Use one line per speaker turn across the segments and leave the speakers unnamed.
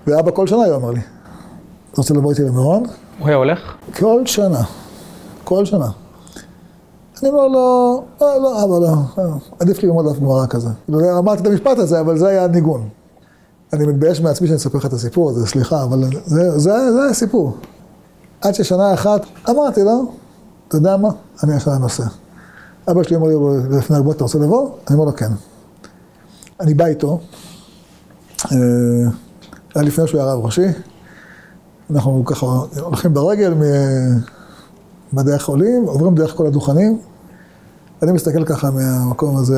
ואבא כל שנה היה אומר לי, אתה רוצה לבוא איתי למירון?
הוא היה הולך?
כל שנה, כל שנה. אני אומר לו, לא, אבא, לא, עדיף לי ללמוד אף גמרא כזה. אמרתי את המשפט הזה, אבל זה היה הניגון. אני מתבייש מעצמי שאני אספר לך את הסיפור הזה, סליחה, אבל זה היה סיפור. עד ששנה אחת אמרתי לו, אתה יודע מה? אני השנה נוסע. אבא שלי אומר לי, לפני הגבות, אתה רוצה לבוא? אני אומר לו, כן. אני בא איתו, היה לפני שהוא היה רב ראשי, אנחנו ככה הולכים ברגל מבתי החולים, עוברים דרך כל הדוכנים, אני מסתכל ככה מהמקום הזה,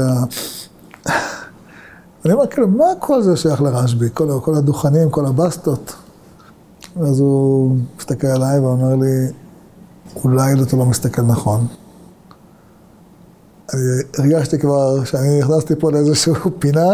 אני אומר, כאילו, מה כל זה שייך לרשב"י? כל הדוכנים, כל הבסטות. אז הוא מסתכל עליי ואומר לי, אולי אתה לא מסתכל נכון. אני הרגשתי כבר שאני נכנסתי פה לאיזשהו פינה,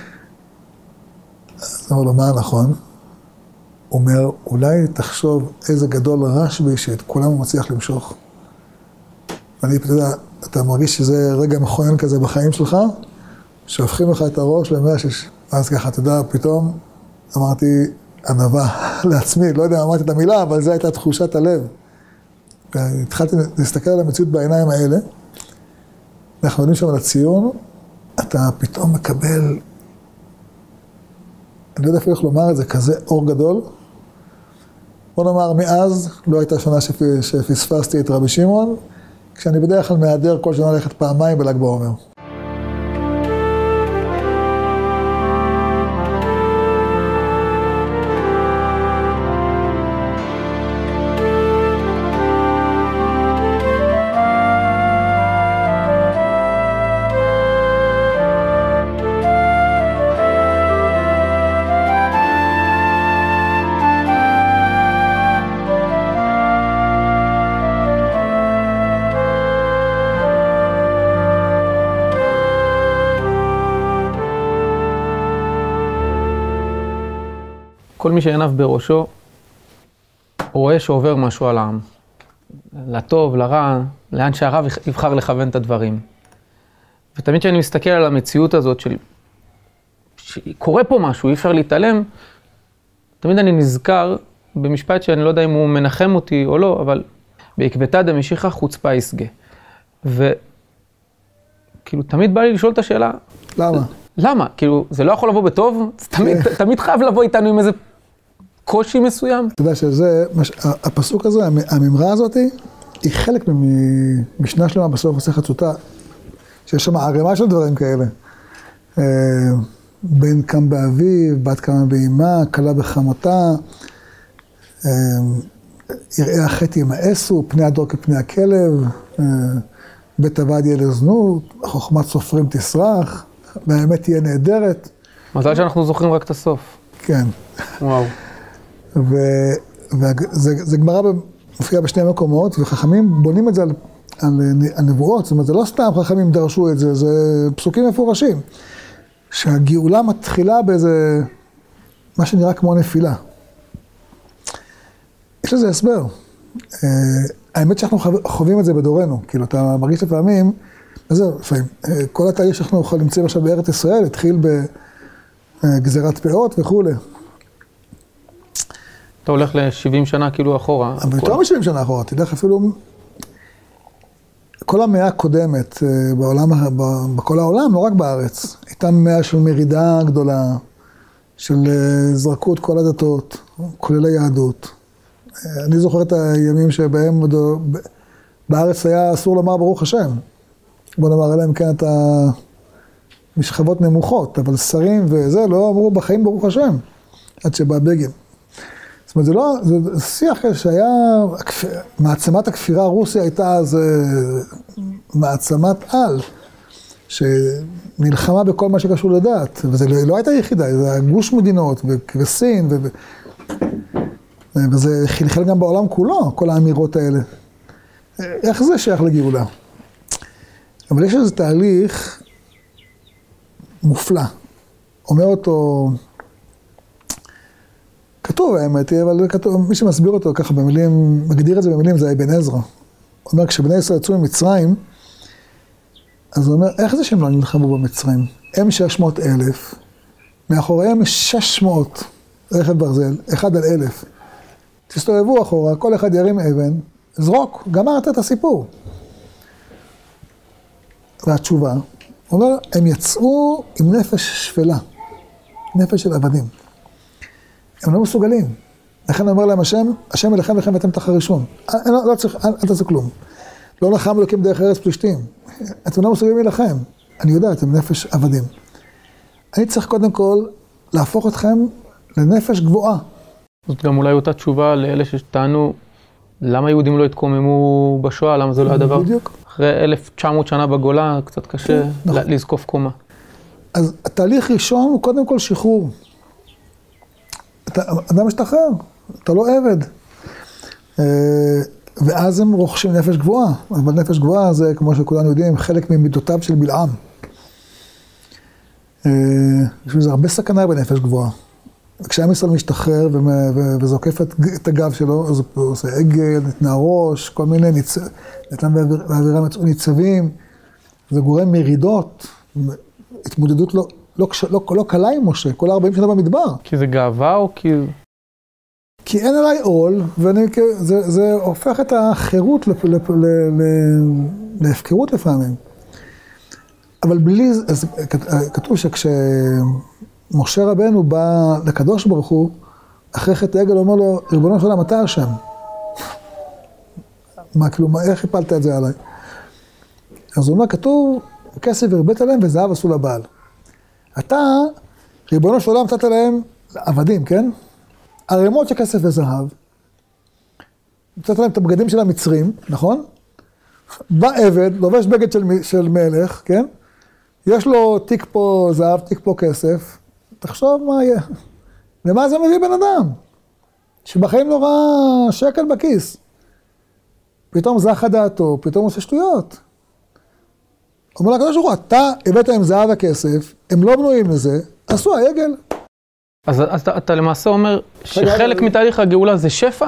אז אני אומר לו, מה נכון? הוא אומר, אולי תחשוב איזה גדול רשב"י שאת כולם הוא מצליח למשוך. ואני, אתה יודע, אתה מרגיש שזה רגע מכונן כזה בחיים שלך, שהופכים לך את הראש ל-106. אז ככה, אתה יודע, פתאום אמרתי, ענווה לעצמי, לא יודע, אמרתי את המילה, אבל זו הייתה תחושת הלב. והתחלתי להסתכל על המציאות בעיניים האלה, אנחנו יודעים שם על הציון, אתה פתאום מקבל, אני לא יודע איך לומר את זה, כזה אור גדול. בוא נאמר, מאז לא הייתה שנה שפספסתי את רבי שמעון, כשאני בדרך כלל מהדר כל שנה ללכת פעמיים בל"ג בעומר.
כל מי שעיניו בראשו, רואה שעובר משהו על העם. לטוב, לרע, לאן שהרב יבחר לכוון את הדברים. ותמיד כשאני מסתכל על המציאות הזאת שקורה פה משהו, אי אפשר להתעלם, תמיד אני נזכר במשפט שאני לא יודע אם הוא מנחם אותי או לא, אבל בעקבתא דמשיחא חוצפה יסגא. וכאילו תמיד בא לי לשאול את השאלה,
למה?
למה? כאילו, זה לא יכול לבוא בטוב? תמיד חייב לבוא איתנו עם איזה קושי מסוים.
אתה יודע שזה, הפסוק הזה, הממרה הזאת, היא חלק ממשנה שלמה בסוף מסכת סוטה, שיש שם ערימה של דברים כאלה. בן קם באביו, בת קמה באימה, כלה בחמותה, יראי החטא ימאסו, פני הדור כפני הכלב, בית עבד יהיה לזנות, חוכמת סופרים תסרח, והאמת תהיה נהדרת.
מזל שאנחנו זוכרים רק את הסוף.
כן.
וואו.
וזה גמרא מופיע בשני מקומות, וחכמים בונים את זה על הנבואות, זאת אומרת, זה לא סתם חכמים דרשו את זה, זה פסוקים מפורשים. שהגאולה מתחילה באיזה, מה שנראה כמו נפילה. יש לזה הסבר. האמת שאנחנו חווים את זה בדורנו, כאילו אתה מרגיש לפעמים, וזהו, לפעמים, כל התהליך שאנחנו נמצאים עכשיו בארץ ישראל, התחיל בגזירת פאות וכו'.
אתה הולך ל-70 שנה כאילו אחורה.
אבל יותר מ-70 שנה אחורה, תדע אפילו, כל המאה הקודמת בעולם, בכל העולם, לא רק בארץ, הייתה מאה של מרידה גדולה, של זרקות כל הדתות, כולל היהדות. אני זוכר את הימים שבהם בארץ היה אסור לומר ברוך השם. בוא נאמר עליהם, כן, את המשכבות נמוכות, אבל שרים וזה לא אמרו בחיים ברוך השם, עד שבא בגין. זאת אומרת, זה לא, זה שיח שהיה, מעצמת הכפירה רוסיה הייתה אז מעצמת על, שנלחמה בכל מה שקשור לדת, וזה לא הייתה יחידה, זה היה גוש מדינות וסין, וזה חלחל גם בעולם כולו, כל האמירות האלה. איך זה שייך לגאולה? אבל יש איזה תהליך מופלא. אומר אותו, כתוב האמת, אבל כתוב, מי שמסביר אותו ככה במילים, מגדיר את זה במילים, זה אבן עזרא. הוא אומר, כשבני ישראל יצאו ממצרים, אז הוא אומר, איך זה שהם לא נלחמו במצרים? הם 600,000, מאחוריהם 600 רכב ברזל, 1/1000. תסתובבו אחורה, כל אחד ירים אבן, זרוק, גמרת את הסיפור. והתשובה, הוא אומר, הם יצאו עם נפש שפלה, נפש של עבדים. הם לא מסוגלים. לכן אומר להם השם אליכם לכם ואתם תחת ראשון. לא צריך, אל תעשו כלום. לא נחם אלוקים דרך ארץ פלישתים. אתם לא מסוגלים להילחם. אני יודע, אתם נפש עבדים. אני צריך קודם כל להפוך אתכם לנפש גבוהה.
זאת גם אולי אותה תשובה לאלה שטענו, למה יהודים לא התקוממו בשואה, למה זה לא הדבר?
בדיוק.
אחרי 1900 שנה בגולה, קצת קשה לזקוף קומה.
אז התהליך ראשון הוא קודם כל שחרור. אתה אדם משתחרר, אתה לא עבד. ואז הם רוכשים נפש גבוהה. אבל נפש גבוהה זה, כמו שכולנו יודעים, חלק ממידותיו של בלעם. יש לזה הרבה סכנה בנפש גבוהה. כשעם ישראל משתחרר וזוקף את הגב שלו, אז הוא עושה עגל, נתנה ראש, כל מיני נתן באווירה מצאו ניצבים. זה גורם מרידות, התמודדות לא קלה עם משה, כל 40 שנה במדבר.
כי זה גאווה או כי...
כי אין עליי עול, וזה הופך את החירות להפקרות לפעמים. אבל בלי, אז כתוב שכשמשה רבנו בא לקדוש ברוך הוא, אחרי חטא העגל אומר לו, ריבונו של עולם, אתה השם. כלומר, איך הפלת את זה עליי? אז הוא אומר, כתוב, כסף הרבית עליהם וזהב עשו לבעל. אתה, ריבונו של עולם, נתת להם עבדים, כן? ערימות של כסף וזהב. נתת להם את הבגדים של המצרים, נכון? בא עבד, לובש בגד של מלך, כן? יש לו תיק פה זהב, תיק פה כסף. תחשוב מה יהיה. למה זה מביא בן אדם? שבחיים לא ראה שקל בכיס. פתאום זכה דעתו, פתאום עושה שטויות. אומר לה, הקדוש ברוך הוא, אתה הבאת עם זהב וכסף, הם לא בנויים לזה, עשו העגל.
אז אתה למעשה אומר שחלק מתהליך הגאולה זה שפע?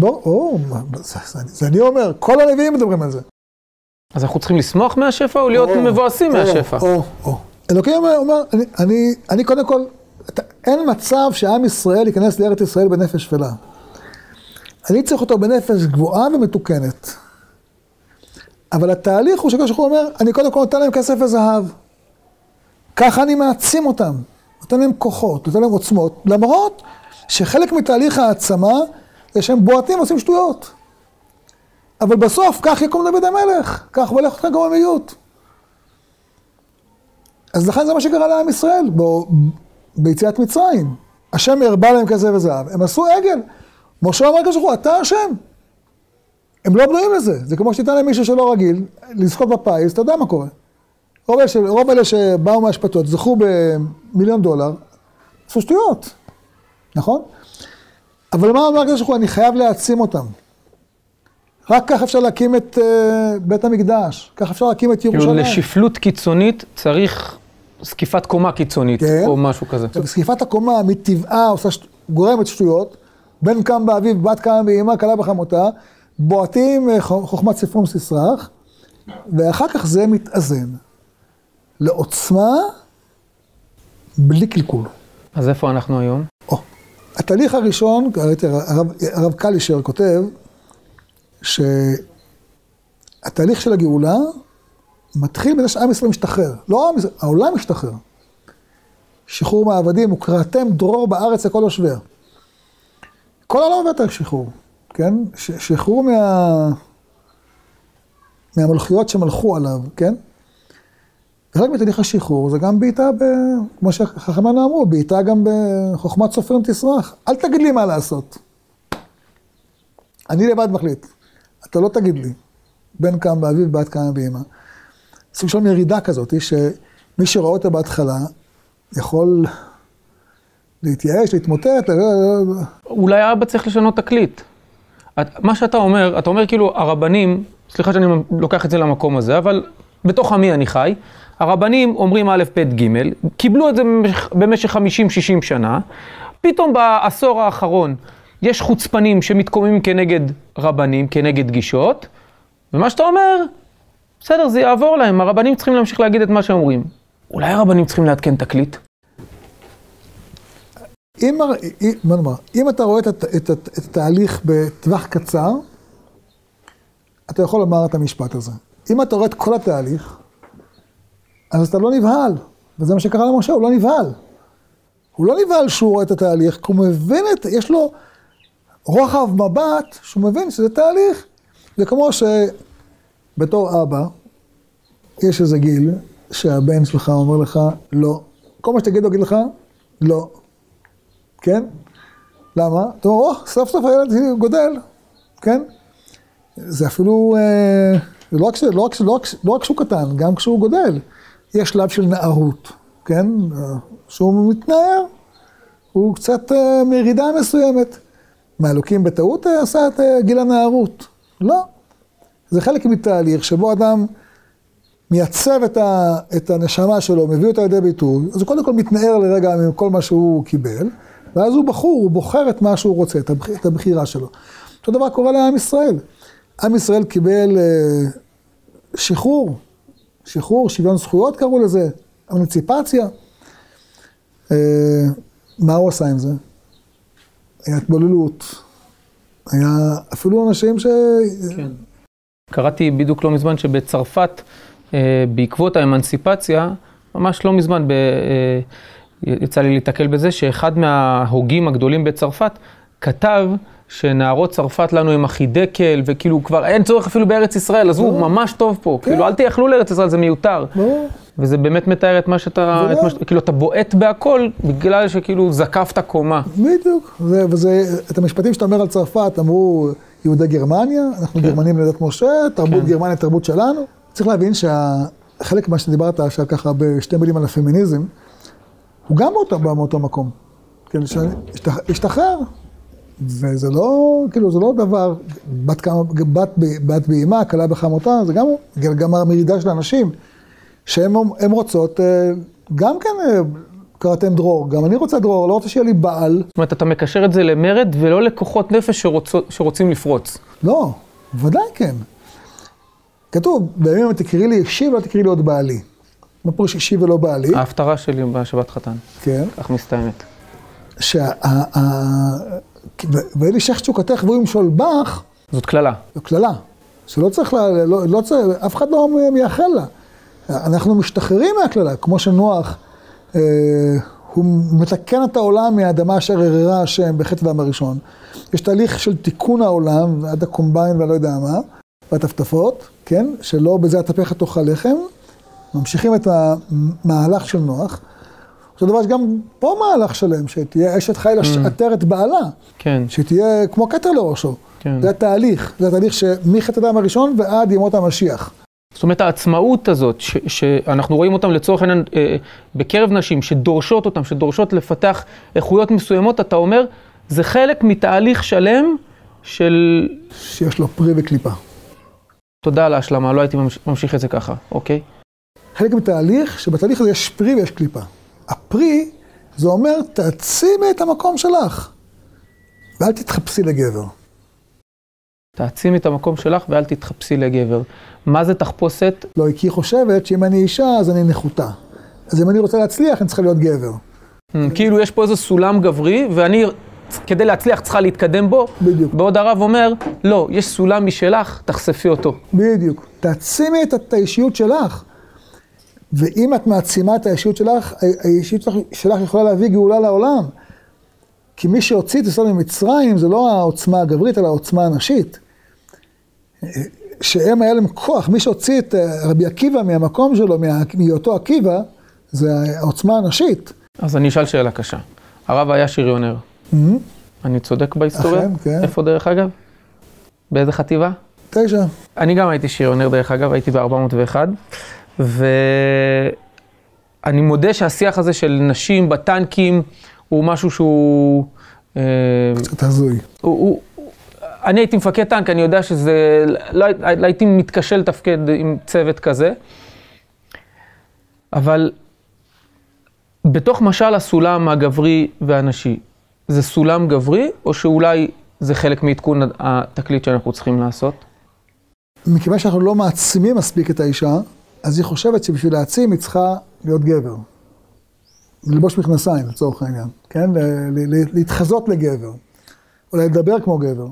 זה אני אומר, כל הנביאים מדברים על זה.
אז אנחנו צריכים לשמוח מהשפע או להיות מבואסים מהשפע?
אלוקים אומר, אני קודם כל, אין מצב שעם ישראל ייכנס לארץ ישראל בנפש שפלה. אני צריך אותו בנפש גבוהה ומתוקנת. אבל התהליך הוא שקדוש ברוך הוא אומר, אני קודם כל נותן להם כסף וזהב. ככה אני מעצים אותם. נותן להם כוחות, נותן להם עוצמות, למרות שחלק מתהליך העצמה זה שהם בועטים ועושים שטויות. אבל בסוף, כך יקום דוד המלך, כך הולך אותך גרומיות. אז לכן זה מה שקרה לעם ישראל, ביציאת מצרים. השם הרבה להם כסף וזהב, הם עשו עגל. משה אמר כשכו, אתה השם. הם לא בנויים לזה, זה כמו שתיתן להם מישהו שלא רגיל, לזכות בפיס, אתה יודע מה קורה. רוב אלה שבאו מהשפטות, זכו $1,000,000, עשו שטויות, נכון? אבל מה אומר כשכו, אני חייב להעצים אותם. רק כך אפשר להקים את בית המקדש, כך אפשר להקים את ירושלים.
כאילו לשפלות קיצונית צריך זקיפת קומה קיצונית, או משהו כזה.
זקיפת הקומה מטבעה גורמת שטויות, בן קם באביו, בת קם באמא, כלה בחמותה, בועטים חוכמת ספרום סיסרח, ואחר כך זה מתאזן לעוצמה בלי קלקול.
אז איפה אנחנו היום?
התהליך הראשון, הרב קלישר כותב, שהתהליך של הגאולה מתחיל בזה שעם ישראל משתחרר. לא עם ישראל, העולם משתחרר. שחרור מעבדים, וקראתם דרור בארץ לכל יושביה. כל העולם עובר את השחרור, כן? שחרור מהמלכויות שמלכו עליו, כן? ורק בתהליך השחרור זה גם בעיטה, כמו שחכמינו אמרו, בעיטה גם בחוכמת סופרים תסרח. אל תגיד לי מה לעשות. אני לבד מחליט. אתה לא תגיד לי. בן קם באביו, בת קם באמא. סוג של ירידה כזאת, שמי שראה אותה בהתחלה, יכול להתייאש, להתמוטט.
אולי אבא צריך לשנות תקליט. מה שאתה אומר, אתה אומר כאילו הרבנים, סליחה שאני לוקח את זה למקום הזה, אבל בתוך עמי אני חי, הרבנים אומרים א', ב', ג', קיבלו את זה במשך 50-60 שנה, פתאום בעשור האחרון יש חוצפנים שמתקוממים כנגד רבנים, כנגד גישות, ומה שאתה אומר, בסדר, זה יעבור להם, הרבנים צריכים להמשיך להגיד את מה שהם אומרים. אולי הרבנים צריכים להתקן תקליט?
אם אתה רואה את התהליך בטווח קצר, אתה יכול לומר את המשפט הזה. אם אתה רואה את כל התהליך, אז אתה לא נבהל. וזה מה שקרה למשה, הוא לא נבהל. הוא לא נבהל שהוא רואה את התהליך, כי הוא מבין יש לו רוחב מבט, שהוא מבין שזה תהליך. זה כמו שבתור אבא, יש איזה גיל, שהבן שלך אומר לך, לא. כל מה שתגיד לו, יגיד לך, לא. כן? למה? אתה אומר, סוף סוף הילד גודל. כן? זה אפילו, לא רק שהוא קטן, גם כשהוא גודל. יש שלב של נערות, כן? שהוא מתנער, הוא קצת מירידה מסוימת. מהלוקים בטעות עשה את גיל הנערות. לא. זה חלק מתהליך שבו אדם מייצב את הנשמה שלו, מביא אותה לידי ביטוי, אז הוא קודם כל מתנער לרגע מכל מה שהוא קיבל, ואז הוא בוחר את מה שהוא רוצה, את הבחירה שלו. אותו דבר קורה לעם ישראל. עם ישראל קיבל שחרור, שוויון זכויות קראו לזה, אמנציפציה. מה הוא עשה עם זה? היה התבוללות. היה אפילו אנשים
כן. קראתי בדיוק לא מזמן שבצרפת, בעקבות האמנציפציה, ממש לא מזמן יצא לי להתקל בזה, שאחד מההוגים הגדולים בצרפת כתב שנערות צרפת לנו הם הכי דקל, וכאילו כבר אין צורך אפילו בארץ ישראל, אז הוא ממש טוב פה. כאילו אל תייחלו לארץ ישראל, זה מיותר. וזה באמת מתאר את מה שאתה, כאילו אתה בועט בהכל, בגלל שכאילו זקפת קומה. בדיוק.
את המשפטים שאתה אומר על צרפת, אמרו יהודי גרמניה, אנחנו גרמנים לידת משה, תרבות גרמניה, תרבות שלנו. צריך להבין שהחלק מה שדיברת עכשיו ככה בשתי מילים על הפמיניזם, הוא גם מאותו מקום. כן, השתחרר. וזה לא, כאילו, זה לא דבר, בת באימה, קלה בחמותה, זה גם המרידה של האנשים, שהן רוצות, גם כן, קראתם דרור, גם אני רוצה דרור, לא רוצה שיהיה לי בעל.
זאת אומרת, אתה מקשר את זה למרד ולא לכוחות נפש שרוצים לפרוץ.
לא, ודאי כן. כתוב, בימים אם תקראי לי אישי ולא תקראי לי עוד בעלי. מה פירוש אישי ולא בעלי?
ההפטרה שלי בשבת חתן.
כן.
כך מסתיימת.
ואלי שייך תשוקתך והוא ימשול בך.
זאת כללה.
זו כללה. שלא צריך, אף אחד לא מייחל לה. אנחנו משתחררים מהכללה, כמו שנוח, הוא מתקן את העולם מהאדמה אשר הררה השם בחטא ואדם הראשון. יש תהליך של תיקון העולם, עד הקומביין ולא יודע מה, והטפטפות, כן? שלא בזה התהפך תאכל לחם. ממשיכים את המהלך של נוח. אותו דבר שגם פה מהלך שלם, שתהיה אשת חיל לאתר את בעלה.
כן.
שתהיה כמו כתר לראשו.
כן.
זה התהליך. זה התהליך שמחטא האדם הראשון ועד ימות המשיח.
זאת אומרת, העצמאות הזאת, שאנחנו רואים אותם לצורך העניין בקרב נשים, שדורשות אותם, שדורשות לפתח איכויות מסוימות, אתה אומר, זה חלק מתהליך שלם של...
שיש לו פרי וקליפה.
תודה על ההשלמה, לא הייתי ממשיך את זה ככה, אוקיי?
חלק מתהליך, שבתהליך הזה יש פרי ויש קליפה. הפרי, זה אומר, תעצימי את המקום שלך, ואל תתחפשי לגבר.
תעצימי את המקום שלך ואל תתחפשי לגבר. מה זה תחפושת?
לא, כי היא חושבת שאם אני אישה, אז אני נחותה. אז אם אני רוצה להצליח, אני צריכה להיות גבר.
כאילו יש פה איזה סולם גברי, ואני, כדי להצליח, צריכה להתקדם בו.
בדיוק.
בעוד הרב אומר, לא, יש סולם משלך, תחשפי אותו.
בדיוק. תעצימי את האישיות שלך. ואם את מעצימה את האישיות שלך, האישיות שלך יכולה להביא גאולה לעולם. כי מי שהוציא את ישראל ממצרים, זה לא העוצמה הגברית, אלא העוצמה הנשית. שהם היה להם כוח, מי שהוציא את רבי עקיבא מהמקום שלו, מהיותו עקיבא, זה העוצמה הנשית.
אז אני אשאל שאלה קשה. הרב היה שריונר. אני צודק בהיסטוריה?
אכן, כן.
איפה דרך אגב? באיזה חטיבה?
9.
אני גם הייתי שריונר דרך אגב, הייתי ב-401. ואני מודה שהשיח הזה של נשים בטנקים הוא משהו שהוא...
קצת הזוי.
אני הייתי מפקד טנק, אני יודע שזה... לא הייתי מתקשה לתפקד עם צוות כזה. אבל בתוך משל הסולם הגברי והנשי, זה סולם גברי או שאולי זה חלק מעדכון התקליט שאנחנו צריכים לעשות?
מכיוון שאנחנו לא מעצימים מספיק את האישה, אז היא חושבת שבשביל להעצים היא צריכה להיות גבר. ללבוש מכנסיים, לצורך העניין, כן? להתחזות לגבר, או לדבר כמו גבר.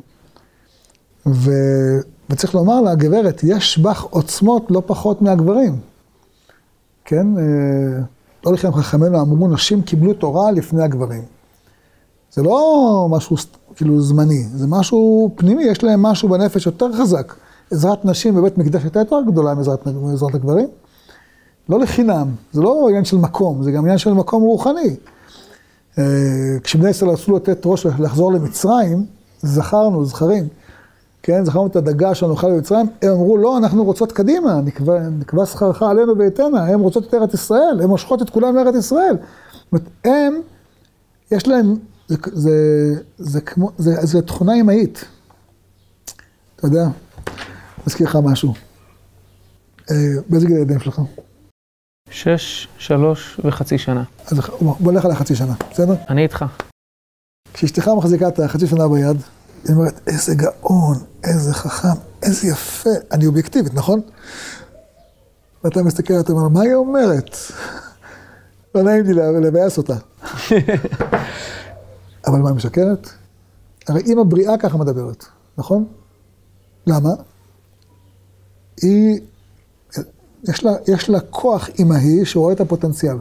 וצריך לומר לה, גברת, יש בך עוצמות לא פחות מהגברים. כן? לא לכם חכמינו אמרו, נשים קיבלו תורה לפני הגברים. זה לא משהו כאילו זמני, זה משהו פנימי, יש להם משהו בנפש יותר חזק. עזרת נשים בבית מקדש הייתה יותר גדולה מעזרת הגברים. לא לחינם, זה לא עניין של מקום, זה גם עניין של מקום רוחני. כשבני ישראל רצו לתת ראש לחזור למצרים, זכרים, כן, זכרנו את הדגה שנאכל במצרים, הם אמרו, לא, אנחנו רוצות קדימה, נקבע שכרך עלינו ואיתנה, הם רוצות את ארץ ישראל, הם מושכות את כולם לארץ ישראל. זאת אומרת, הם, יש להם, זה תכונה אמהית. אתה יודע, מזכיר לך משהו. באיזה גיל הילדים שלך?
6, 3 וחצי שנה.
אז בוא נלך על החצי שנה, בסדר?
אני איתך.
כשאשתך מחזיקה את החצי שנה ביד, היא אומרת, איזה גאון, איזה חכם, איזה יפה. אני אובייקטיבית, נכון? ואתה מסתכל, אתה אומר, מה היא אומרת? לא נעים לי לבייס אותה. אבל מה היא משקרת? הרי אמא בריאה ככה מדברת, נכון? למה? יש לה כוח אמהי שרואה את הפוטנציאל.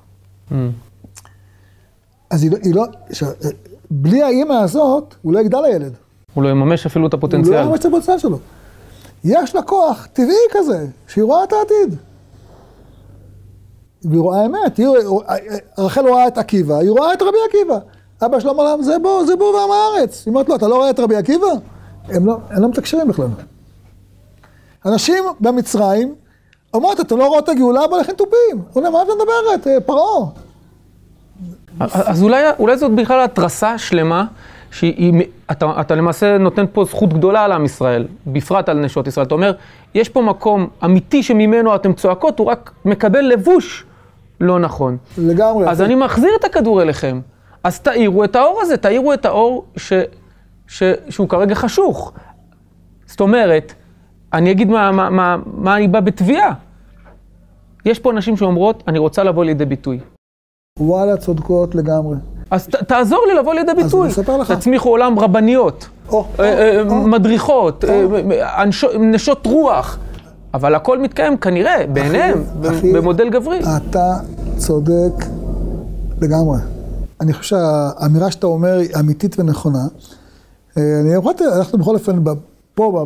אז היא לא, בלי האמא הזאת, הוא לא יגדל לילד.
הוא לא יממש אפילו את הפוטנציאל.
הוא לא יממש את הפוטנציאל שלו. יש לה כוח טבעי כזה, שהיא רואה את העתיד. והיא רואה אמת. רחל רואה את עקיבא, היא רואה את רבי עקיבא. אבא שלו אמר להם, זה בור ועם הארץ. היא אומרת לו, אתה לא רואה את רבי עקיבא? הם לא מתקשרים בכלל. אנשים במצרים, אומרת, אתם לא רואות את הגאולה, אבל לכם טופים. הוא אומר, מה את מדברת? פרעה.
אז אולי זאת בכלל התרסה שלמה, אתה למעשה נותן פה זכות גדולה על עם ישראל, בפרט על נשות ישראל. אתה אומר, יש פה מקום אמיתי שממנו אתם צועקות, הוא רק מקבל לבוש לא נכון.
לגמרי.
אז אני מחזיר את הכדור אליכם. אז תאירו את האור הזה, תאירו את האור שהוא כרגע חשוך. זאת אומרת, אני אגיד מה אני בא בתביעה. יש פה אנשים שאומרות, אני רוצה לבוא לידי ביטוי.
וואלה, צודקות לגמרי.
אז תעזור לי לבוא לידי ביטוי.
אז אני אספר לך.
תצמיחו עולם רבניות, מדריכות, נשות רוח. אבל הכל מתקיים כנראה, בעיניהם, במודל גברי.
אתה צודק לגמרי. אני חושב שהאמירה שאתה אומר היא אמיתית ונכונה. אנחנו בכל אופן פה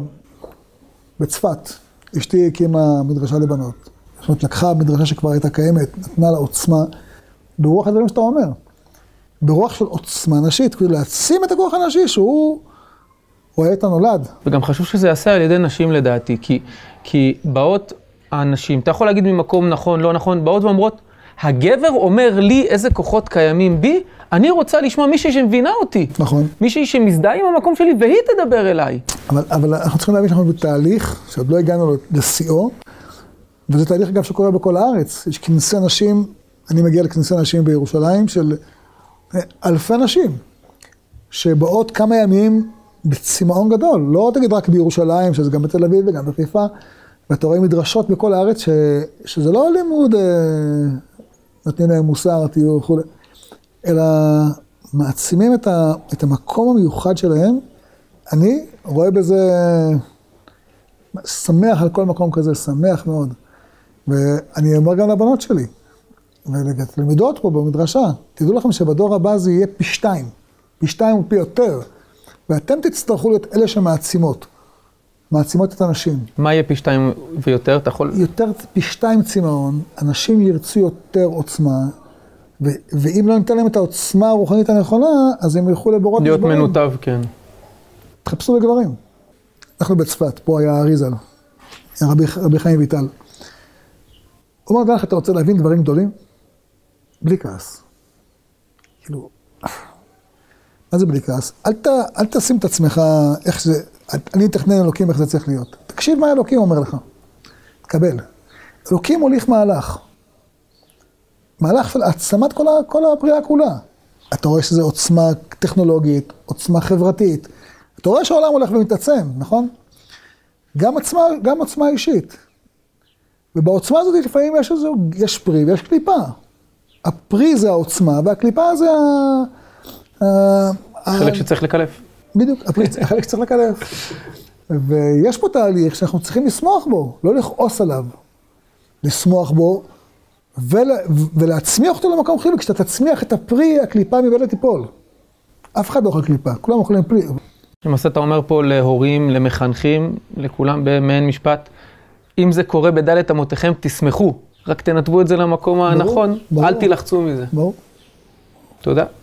בצפת, אשתי הקימה מדרשה לבנות. זאת אומרת, לקחה מדרשה שכבר הייתה קיימת, נתנה לה עוצמה, ברוח הדברים שאתה אומר. ברוח של עוצמה נשית, כאילו להעצים את הכוח הנשי שהוא רואה את הנולד.
וגם חשוב שזה יעשה על ידי נשים לדעתי, כי באות האנשים, אתה יכול להגיד ממקום נכון, לא נכון, באות ואומרות, הגבר אומר לי איזה כוחות קיימים בי, אני רוצה לשמוע מישהי שמבינה אותי.
נכון.
מישהי שמזדהה עם המקום שלי, והיא תדבר אליי.
אבל אנחנו צריכים להבין שאנחנו בתהליך, שעוד לא הגענו לשיאו, וזה תהליך אגב שקורה בכל הארץ. יש כנסי נשים, אני מגיע לכנסי נשים בירושלים, של אלפי נשים, שבאות כמה ימים בצמאון גדול. לא תגיד רק בירושלים, שזה גם בתל אביב וגם בחיפה, ואתה רואה מדרשות בכל הארץ, שזה לא לימוד, נותנים להם מוסר, תהיו וכו', אלא מעצימים את המקום המיוחד שלהם. אני רואה בזה, שמח על כל מקום כזה, שמח מאוד. ואני אומר גם לבנות שלי, ולתלמידות פה במדרשה, תדעו לכם שבדור הבא זה יהיה פי 2, פי 2 ופי יותר, ואתם תצטרכו להיות אלה שמעצימות, מעצימות את האנשים.
מה יהיה פי 2 ויותר? אתה יכול...
יותר פי 2 צמאון, אנשים ירצו יותר עוצמה, ואם לא ניתן להם את העוצמה הרוחנית הנכונה, אז הם ילכו לבורות
להיות מנותב, כן.
תחפשו לגברים. אנחנו בצפת, פה היה אריזל, רבי חיים ויטל. הוא אומר לך, אתה רוצה להבין דברים גדולים? בלי כעס. כאילו, מה זה בלי כעס? אל תשים את עצמך איך זה, אני אתכנן אלוקים איך זה צריך להיות. תקשיב מה אלוקים אומר לך. תקבל. אלוקים הוליך מהלך. מהלך של העצמת כל הבריאה כולה. אתה רואה שזה עוצמה טכנולוגית, עוצמה חברתית. אתה רואה שהעולם הולך ומתעצם, נכון? גם עוצמה אישית. ובעוצמה הזאת לפעמים יש פרי ויש קליפה. הפרי זה העוצמה, והקליפה זה
חלק שצריך לקלף.
בדיוק, החלק שצריך לקלף. ויש פה תהליך שאנחנו צריכים לשמוח בו, לא לכעוס עליו. לשמוח בו, ולהצמיח אותו למקום חיובי. כשאתה תצמיח את הפרי, הקליפה מבעלה תיפול. אף אחד לא אוכל קליפה, כולם אוכלים פרי.
למעשה אתה אומר פה להורים, למחנכים, לכולם במעין משפט, אם זה קורה בדלת אמותיכם, תשמחו. רק תנתבו את זה למקום הנכון, אל תלחצו מזה.
ברור.
תודה.